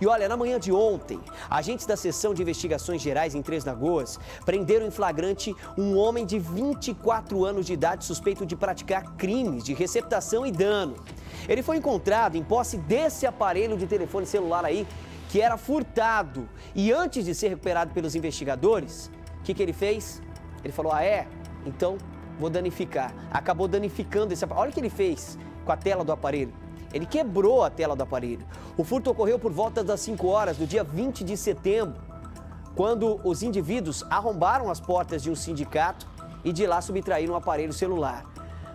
E olha, na manhã de ontem, agentes da Seção de Investigações Gerais em Três Lagoas prenderam em flagrante um homem de 24 anos de idade suspeito de praticar crimes de receptação e dano. Ele foi encontrado em posse desse aparelho de telefone celular aí, que era furtado. E antes de ser recuperado pelos investigadores, o que ele fez? Ele falou, então vou danificar. Acabou danificando esse aparelho. Olha o que ele fez com a tela do aparelho. Ele quebrou a tela do aparelho. O furto ocorreu por volta das 5 horas do dia 20 de setembro, quando os indivíduos arrombaram as portas de um sindicato e de lá subtraíram o aparelho celular.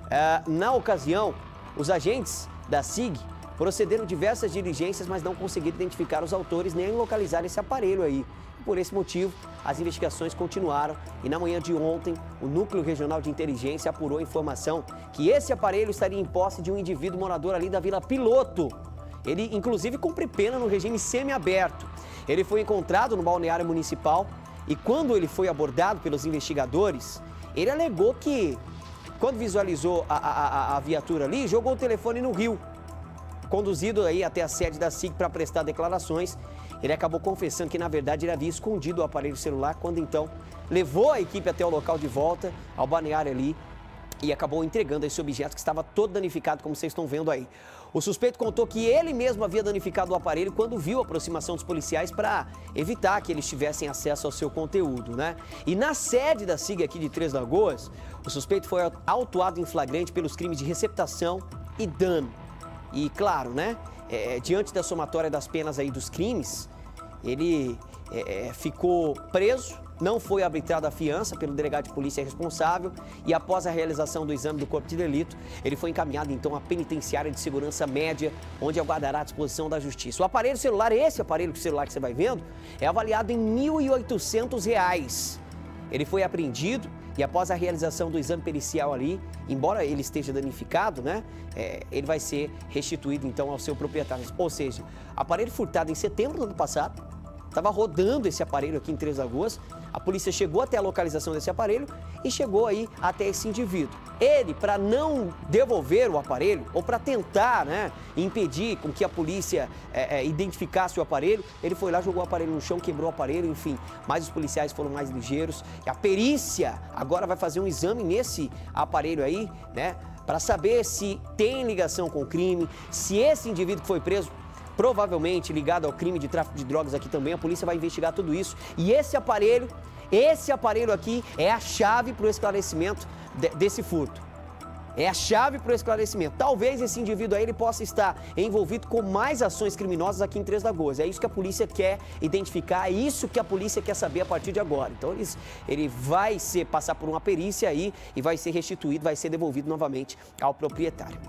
Na ocasião, os agentes da SIG procederam diversas diligências, mas não conseguiram identificar os autores nem localizar esse aparelho aí. Por esse motivo, as investigações continuaram e na manhã de ontem, o Núcleo Regional de Inteligência apurou a informação que esse aparelho estaria em posse de um indivíduo morador ali da Vila Piloto. Ele, inclusive, cumpre pena no regime semiaberto. Ele foi encontrado no balneário municipal e quando ele foi abordado pelos investigadores, ele alegou que, quando visualizou a viatura ali, jogou o telefone no rio. Conduzido aí até a sede da SIG para prestar declarações, ele acabou confessando que, na verdade, ele havia escondido o aparelho celular, quando então levou a equipe até o local de volta, ao balneário ali, e acabou entregando esse objeto que estava todo danificado, como vocês estão vendo aí. O suspeito contou que ele mesmo havia danificado o aparelho quando viu a aproximação dos policiais para evitar que eles tivessem acesso ao seu conteúdo, né? E na sede da SIG aqui de Três Lagoas, o suspeito foi autuado em flagrante pelos crimes de receptação e dano. E claro, né, diante da somatória das penas aí dos crimes, ele ficou preso, não foi arbitrado a fiança pelo delegado de polícia responsável e após a realização do exame do corpo de delito, ele foi encaminhado então à penitenciária de segurança média, onde aguardará a disposição da justiça. O aparelho celular, esse aparelho celular que você vai vendo, é avaliado em R$ 1.800. Ele foi apreendido e após a realização do exame pericial ali, embora ele esteja danificado, né, ele vai ser restituído então ao seu proprietário. Ou seja, aparelho furtado em setembro do ano passado, estava rodando esse aparelho aqui em Três Lagoas, a polícia chegou até a localização desse aparelho e chegou aí até esse indivíduo. Ele, para não devolver o aparelho, ou para tentar, né, impedir com que a polícia identificasse o aparelho, ele foi lá, jogou o aparelho no chão, quebrou o aparelho, enfim. Mas os policiais foram mais ligeiros e a perícia agora vai fazer um exame nesse aparelho aí, né, para saber se tem ligação com o crime, se esse indivíduo que foi preso provavelmente ligado ao crime de tráfico de drogas aqui também, a polícia vai investigar tudo isso. E esse aparelho aqui é a chave para o esclarecimento desse furto. É a chave para o esclarecimento. Talvez esse indivíduo aí ele possa estar envolvido com mais ações criminosas aqui em Três Lagoas. É isso que a polícia quer identificar, é isso que a polícia quer saber a partir de agora. Então ele vai passar por uma perícia aí e vai ser restituído, vai ser devolvido novamente ao proprietário.